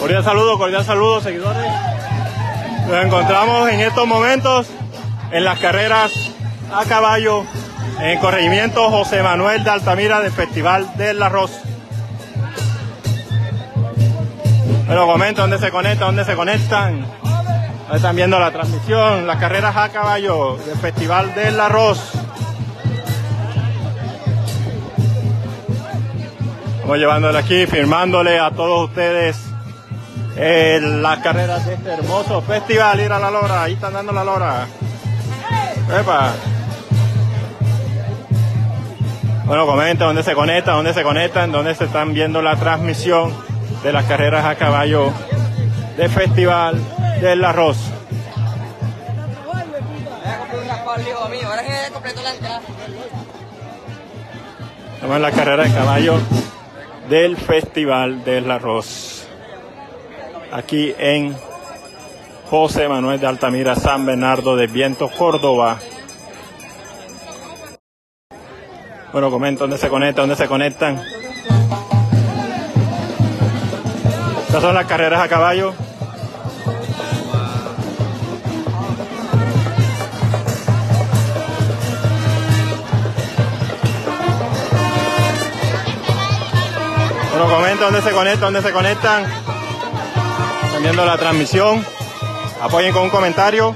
Cordial saludo, seguidores. Nos encontramos en estos momentos en las carreras a caballo en el corregimiento José Manuel de Altamira del Festival del Arroz. Pero comento dónde se conectan. Están viendo la transmisión, las carreras a caballo del Festival del Arroz. Estamos llevándole aquí, firmándole a todos ustedes las carreras de este hermoso festival. Ir a la lora, ahí están dando la lora. ¡Epa! Bueno, comenta dónde se conectan, dónde se están viendo la transmisión de las carreras a caballo del Festival del Arroz. Estamos en la carrera de caballo del Festival del Arroz, aquí en José Manuel de Altamira, San Bernardo del Viento, Córdoba. Bueno, comento dónde se conectan. Estas son las carreras a caballo. Bueno, comento dónde se conectan. Están viendo la transmisión. Apoyen con un comentario.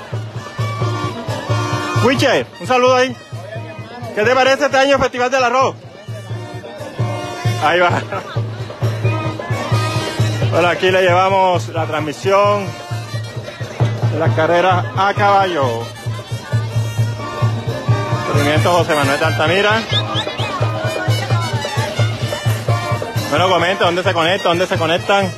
Wiche, un saludo ahí. ¿Qué te parece este año el Festival del Arroz? Ahí va. Bueno, aquí le llevamos la transmisión de las carreras a caballo. Corregimiento José Manuel de Altamira. Bueno, comenta dónde se conectan.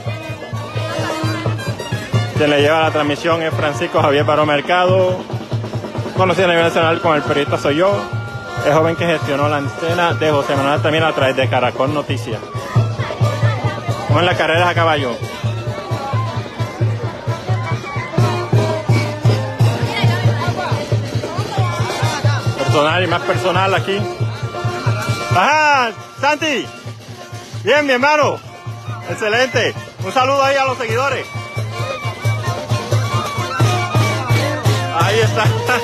Quien le lleva la transmisión es Francisco Javier Baró Mercado, conocido a nivel nacional como el periodista Soy Yo, el joven que gestionó la antena de José Manuel Altamira a través de Caracol Noticias. Vamos en las carreras a caballo. Personal y más personal aquí. ¡Ajá! ¡Santi! Bien, mi hermano. Excelente. Un saludo ahí a los seguidores. Ahí está.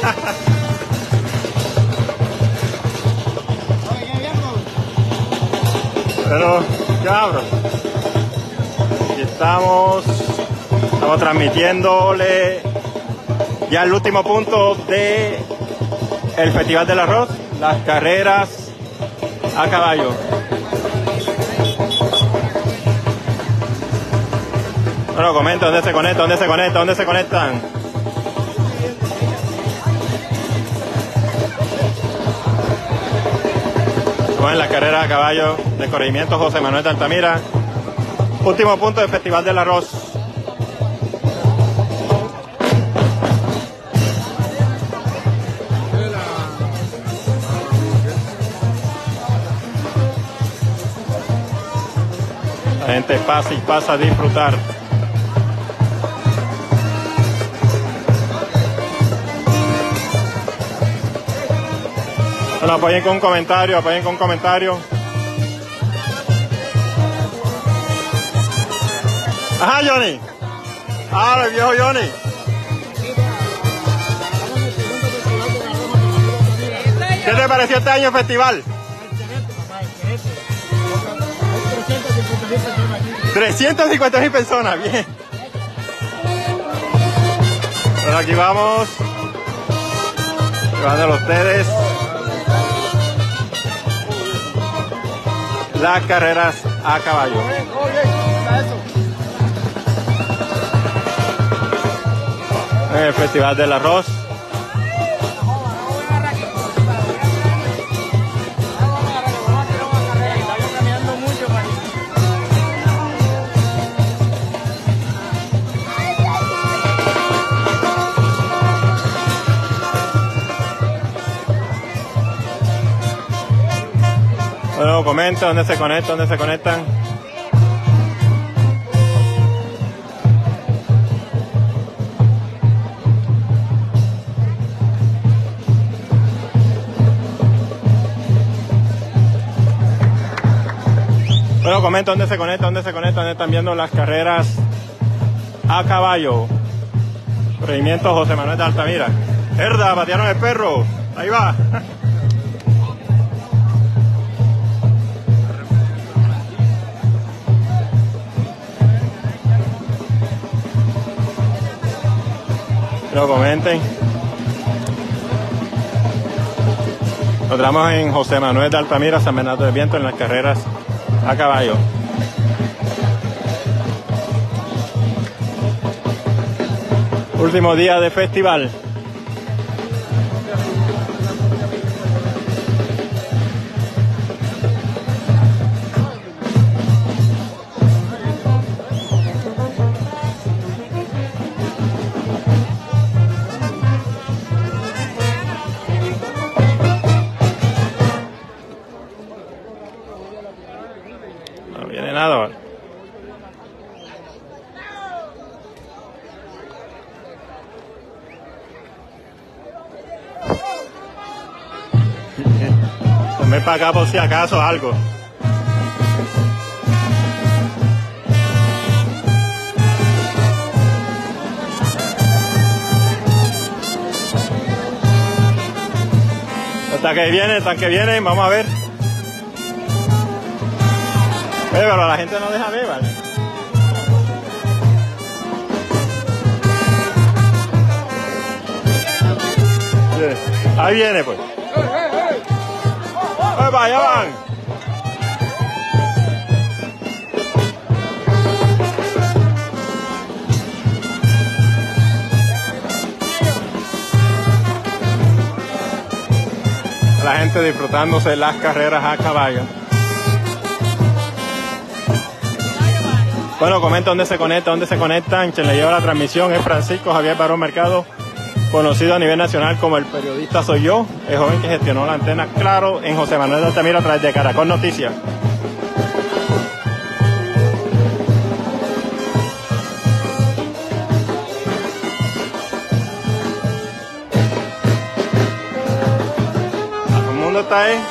Pero, cabrón. Aquí estamos transmitiéndole ya el último punto de el Festival del Arroz, las carreras a caballo. Bueno, comenta dónde se conectan. Estamos en la carrera a caballo del corregimiento José Manuel de Altamira. Último punto del Festival del Arroz. La gente pasa y pasa a disfrutar. Bueno, apoyen con un comentario. Ajá, Johnny. Ah, el viejo Johnny. ¿Qué te pareció este año el festival? Excelente, papá, excelente. 350.000 personas, bien. Bueno, aquí vamos. Llevándolo a ustedes. Las carreras a caballo. En el Festival del Arroz. Bueno, comenta dónde se conectan. Bueno, comenta dónde se conecta, dónde están viendo las carreras a caballo. Corregimiento José Manuel de Altamira. Herda, patearon el perro. Ahí va. Lo comenten. Nos encontramos en José Manuel de Altamira, San Bernardo del Viento, en las carreras a caballo. Último día de festival. No viene nada. Tomé para acá por si acaso algo. Hasta que viene, vamos a ver. Pero la gente no deja ver, ¿vale? Ahí viene, pues. ¡Epa, ya van! La gente disfrutándose las carreras a caballo. Bueno, comenta dónde se conectan. Quien le lleva la transmisión es Francisco Javier Barón Mercado, conocido a nivel nacional como El Periodista Soy Yo, el joven que gestionó la antena Claro en José Manuel de Altamira a través de Caracol Noticias. Todo el mundo está ahí.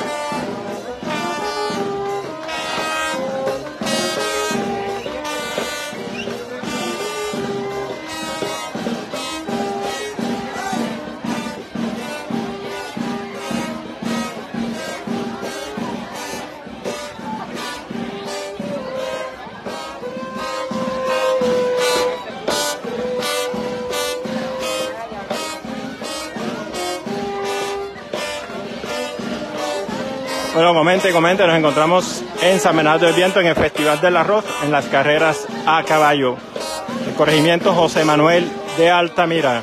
Bueno, comente, nos encontramos en San Bernardo del Viento, en el Festival del Arroz, en las carreras a caballo. El corregimiento José Manuel de Altamira.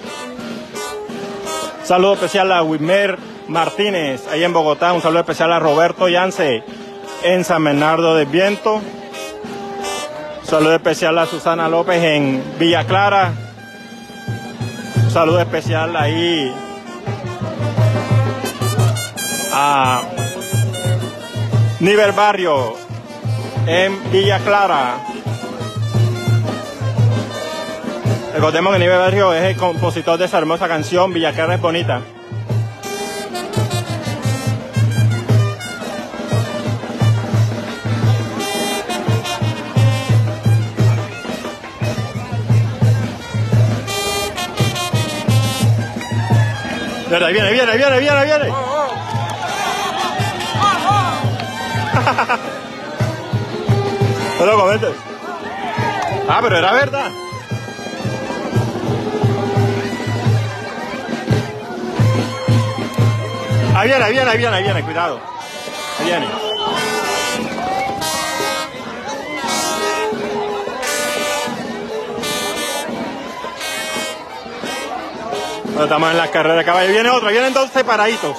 Un saludo especial a Wilmer Martínez, ahí en Bogotá. Un saludo especial a Roberto Yance, en San Bernardo del Viento. Un saludo especial a Susana López en Villa Clara. Un saludo especial ahí a Nivel Barrio en Villa Clara. Recordemos que Nivel Barrio es el compositor de esa hermosa canción Villa Clara es bonita. Ahí viene. Pero comente. Pero era verdad. Ahí viene, cuidado. Ahí viene. Bueno, estamos en las carreras de caballo. Viene otro, vienen dos separaditos.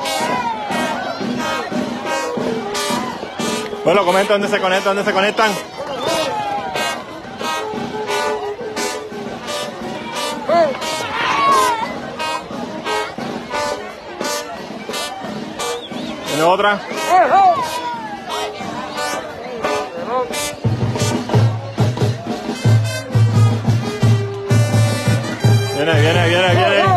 Bueno, comenta dónde se conectan. Viene otra. Viene.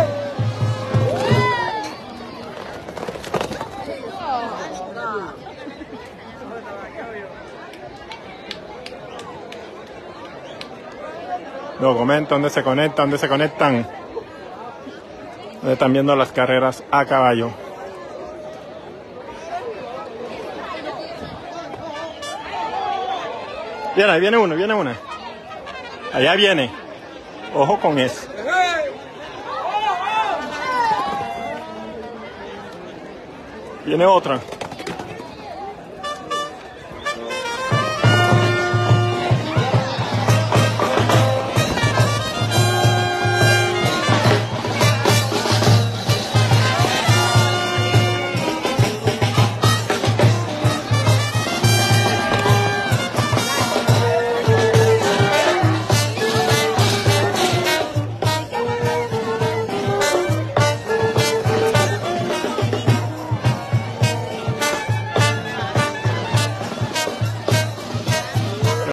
Documento dónde se conectan, dónde se conectan. Donde están viendo las carreras a caballo. Bien, ahí viene uno, viene una. Allá viene. Ojo con eso. Viene otra.